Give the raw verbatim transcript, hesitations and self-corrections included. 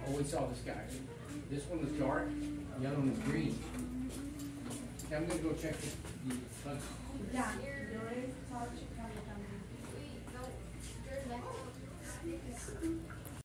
Oh, we saw this guy. This one was dark, the other one was green. Okay, I'm gonna go check the, the bugs. Yeah, there is such a kind of